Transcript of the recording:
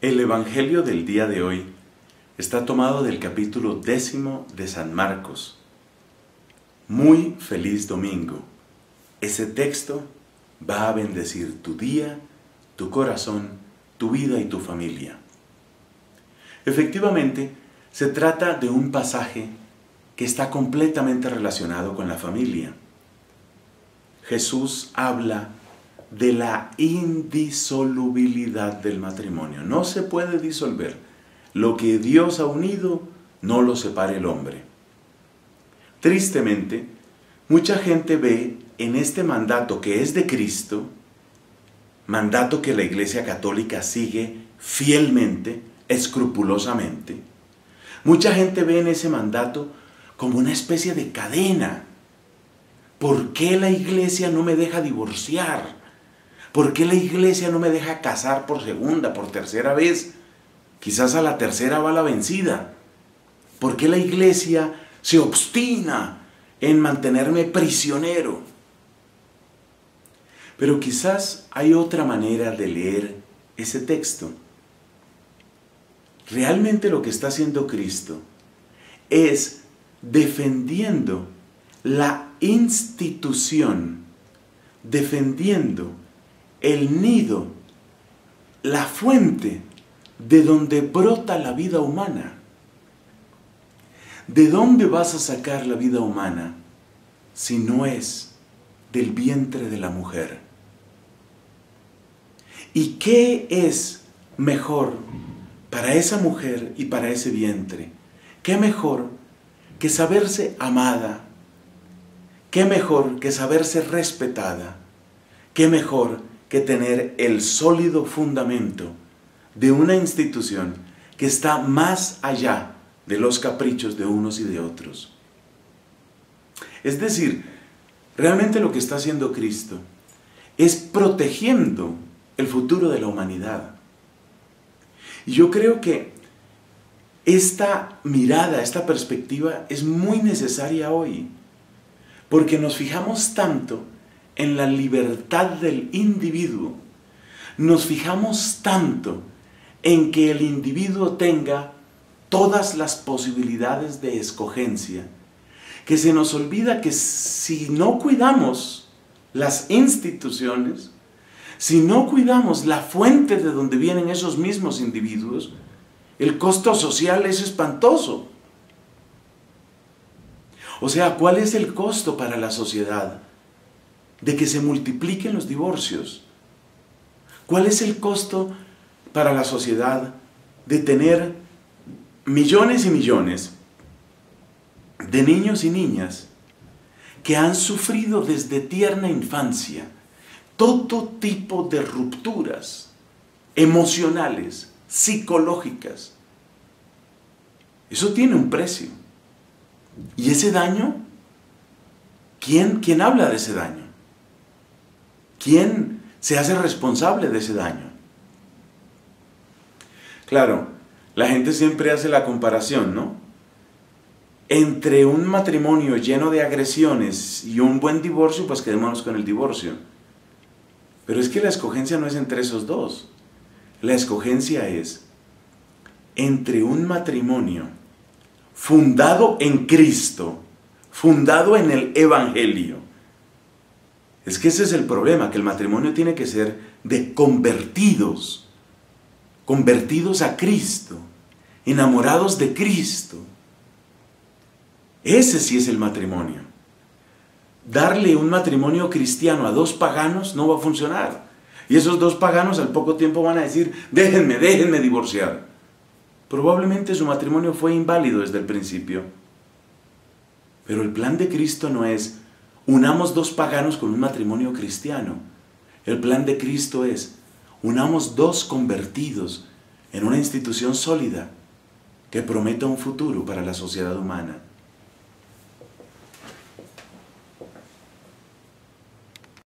El Evangelio del día de hoy está tomado del capítulo 10 de San Marcos. Muy feliz domingo. Ese texto va a bendecir tu día, tu corazón, tu vida y tu familia. Efectivamente, se trata de un pasaje que está completamente relacionado con la familia. Jesús habla de la indisolubilidad del matrimonio. No se puede disolver. Lo que Dios ha unido, no lo separe el hombre. Tristemente, mucha gente ve en este mandato que es de Cristo, mandato que la Iglesia Católica sigue fielmente, escrupulosamente, mucha gente ve en ese mandato como una especie de cadena. ¿Por qué la Iglesia no me deja divorciar? ¿Por qué la Iglesia no me deja casar por segunda, por tercera vez? Quizás a la tercera va la vencida. ¿Por qué la Iglesia se obstina en mantenerme prisionero? Pero quizás hay otra manera de leer ese texto. Realmente lo que está haciendo Cristo es defendiendo la institución, defendiendo el nido, la fuente de donde brota la vida humana. ¿De dónde vas a sacar la vida humana si no es del vientre de la mujer? ¿Y qué es mejor para esa mujer y para ese vientre? ¿Qué mejor que saberse amada? ¿Qué mejor que saberse respetada? ¿Qué mejor que tener el sólido fundamento de una institución que está más allá de los caprichos de unos y de otros? Es decir, realmente lo que está haciendo Cristo es protegiendo el futuro de la humanidad. Y yo creo que esta mirada, esta perspectiva es muy necesaria hoy, porque nos fijamos tanto en la libertad del individuo, nos fijamos tanto en que el individuo tenga todas las posibilidades de escogencia, que se nos olvida que si no cuidamos las instituciones, si no cuidamos la fuente de donde vienen esos mismos individuos, el costo social es espantoso. O sea, ¿cuál es el costo para la sociedad de que se multipliquen los divorcios? ¿Cuál es el costo para la sociedad de tener millones y millones de niños y niñas que han sufrido desde tierna infancia todo tipo de rupturas emocionales, psicológicas? Eso tiene un precio. ¿Y ese daño? ¿Quién habla de ese daño? ¿Quién se hace responsable de ese daño? Claro, la gente siempre hace la comparación, ¿no? Entre un matrimonio lleno de agresiones y un buen divorcio, pues quedémonos con el divorcio. Pero es que la escogencia no es entre esos dos. La escogencia es entre un matrimonio fundado en Cristo, fundado en el Evangelio. Es que ese es el problema, que el matrimonio tiene que ser de convertidos, convertidos a Cristo, enamorados de Cristo. Ese sí es el matrimonio. Darle un matrimonio cristiano a dos paganos no va a funcionar. Y esos dos paganos al poco tiempo van a decir, déjenme divorciar. Probablemente su matrimonio fue inválido desde el principio. Pero el plan de Cristo no es unamos dos paganos con un matrimonio cristiano. El plan de Cristo es unamos dos convertidos en una institución sólida que prometa un futuro para la sociedad humana.